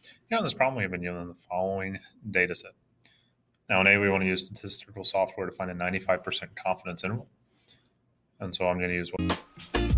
In this problem, we have been given the following data set. Now in A, we want to use statistical software to find a 95% confidence interval. And so I'm going to use